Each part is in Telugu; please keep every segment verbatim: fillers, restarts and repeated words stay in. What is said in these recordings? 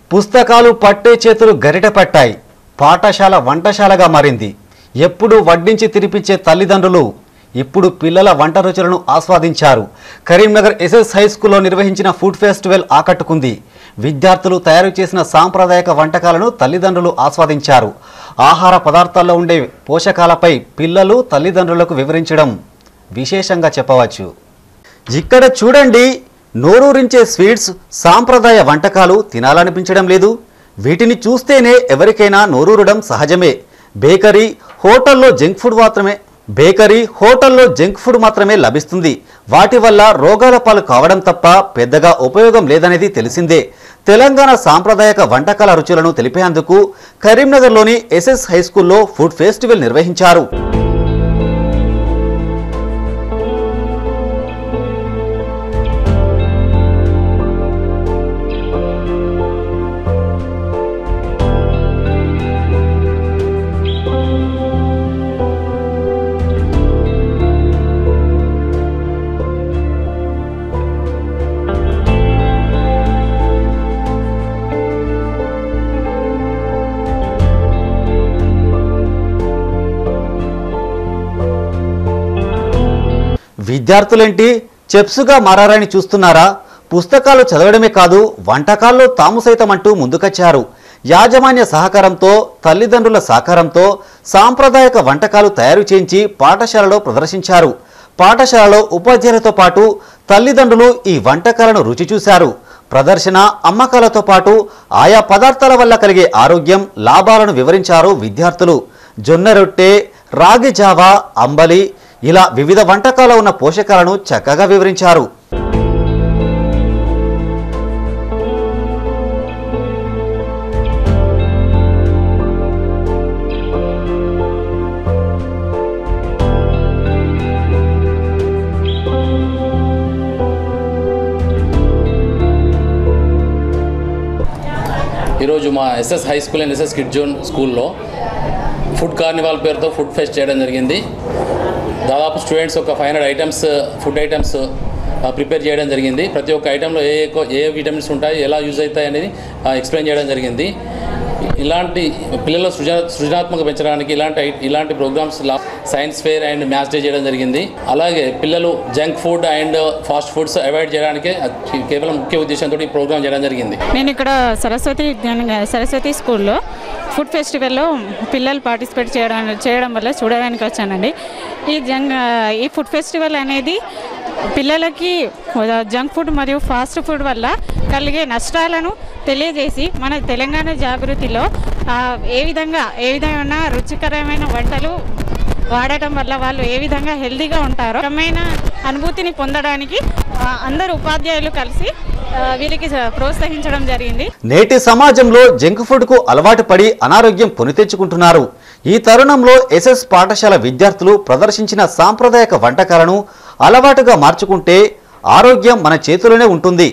పుస్తకాలు పట్టే చేతులు గరిట పట్టాయి. పాఠశాల వంటశాలగా మారింది. ఎప్పుడు వడ్డించి తినిపించే తల్లిదండ్రులు ఇప్పుడు పిల్లల వంట రుచులను ఆస్వాదించారు. కరీంనగర్ ఎస్ఎస్ హై స్కూల్లో నిర్వహించిన ఫుడ్ ఫెస్టివల్ ఆకట్టుకుంది. విద్యార్థులు తయారు చేసిన సాంప్రదాయక వంటకాలను తల్లిదండ్రులు ఆస్వాదించారు. ఆహార పదార్థాల్లో ఉండే పోషకాలపై పిల్లలు తల్లిదండ్రులకు వివరించడం విశేషంగా చెప్పవచ్చు. ఇక్కడ చూడండి, నోరూరించే స్వీట్స్, సాంప్రదాయ వంటకాలు తినాలనిపించడం లేదు. వీటిని చూస్తేనే ఎవరికైనా నోరూరడం సహజమే. బేకరీ హోటల్లో జంక్ ఫుడ్ మాత్రమే బేకరీ హోటల్లో జంక్ ఫుడ్ మాత్రమే లభిస్తుంది. వాటి వల్ల రోగాల పాలు కావడం తప్ప పెద్దగా ఉపయోగం లేదనేది తెలిసిందే. తెలంగాణ సాంప్రదాయక వంటకాల రుచులను తెలిపేందుకు కరీంనగర్లోని ఎస్ఎస్ హై స్కూల్లో ఫుడ్ ఫెస్టివల్ నిర్వహించారు. విద్యార్థులేంటి చెప్సుగా మారారని చూస్తున్నారా? పుస్తకాలు చదవడమే కాదు, వంటకాల్లో తాము సైతం అంటూ ముందుకొచ్చారు. యాజమాన్య సహకారంతో, తల్లిదండ్రుల సహకారంతో సాంప్రదాయక వంటకాలు తయారు చేయించి పాఠశాలలో ప్రదర్శించారు. పాఠశాలలో ఉపాధ్యాయులతో పాటు తల్లిదండ్రులు ఈ వంటకాలను రుచి చూశారు. ప్రదర్శన, అమ్మకాలతో పాటు ఆయా పదార్థాల వల్ల కలిగే ఆరోగ్యం, లాభాలను వివరించారు విద్యార్థులు. జొన్న రొట్టె, రాగి జావా, అంబలి ఇలా వివిధ వంటకాల ఉన్న పోషకాలను చక్కగా వివరించారు. ఈరోజు మా SS high school and SS kid zone స్కూల్లో ఫుడ్ కార్నివాల్ పేరుతో ఫుడ్ ఫెస్ట్ చేయడం జరిగింది. దాదాపు స్టూడెంట్స్ ఒక five hundred items food items prepare చేయడం జరిగింది. ప్రతి ఒక్క ఐటెంలో ఏ ఏ విటమిన్స్ ఉంటాయి, ఎలా యూజ్ అవుతాయి అనేది ఎక్స్ప్లెయిన్ చేయడం జరిగింది. ఇలాంటి పిల్లల సృజ సృజనాత్మక పెంచడానికి ఇలాంటి ఇలాంటి programmes science fair and maths day చేయడం జరిగింది. అలాగే పిల్లలు junk food and fast foods avoid చేయడానికి కేవలం ముఖ్య ఉద్దేశంతో ఈ ప్రోగ్రామ్ చేయడం జరిగింది. నేను ఇక్కడ సరస్వతి సరస్వతి స్కూల్లో ఫుడ్ ఫెస్టివల్లో పిల్లలు పార్టిసిపేట్ చేయడం చేయడం వల్ల చూడడానికి వచ్చానండి. ఈ జంక్ ఈ ఫుడ్ ఫెస్టివల్ అనేది పిల్లలకి జంక్ ఫుడ్ మరియు ఫాస్ట్ ఫుడ్ వల్ల కలిగే నష్టాలను తెలియజేసి మన తెలంగాణ జాగృతిలో ఏ విధంగా ఏ విధమైన రుచికరమైన వంటలు వాడటం వల్ల వాళ్ళు ఏ విధంగా హెల్తీగా ఉంటారో రకమైన అనుభూతిని పొందడానికి అందరు ఉపాధ్యాయులు కలిసి వీరికి ప్రోత్సహించడం జరిగింది. నేటి సమాజంలో జంక్ ఫుడ్ కు అలవాటు పడి అనారోగ్యం కొని తెచ్చుకుంటున్నారు. ఈ తరుణంలో ఎస్ఎస్ పాఠశాల విద్యార్థులు ప్రదర్శించిన సాంప్రదాయక వంటకాలను అలవాటుగా మార్చుకుంటే ఆరోగ్యం మన చేతిలోనే ఉంటుంది.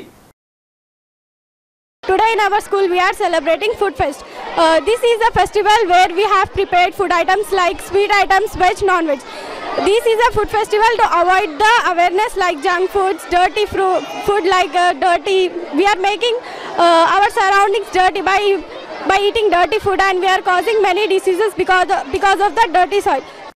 Today in our school we are celebrating Food Fest. Uh, this is a festival where we have prepared food items like sweet items, veg, non-veg. This is a food festival to avoid the awareness like junk foods, dirty fruit, food like uh, dirty. We are making uh, our surroundings dirty by by eating dirty food, and we are causing many diseases because of, because of the dirty soil.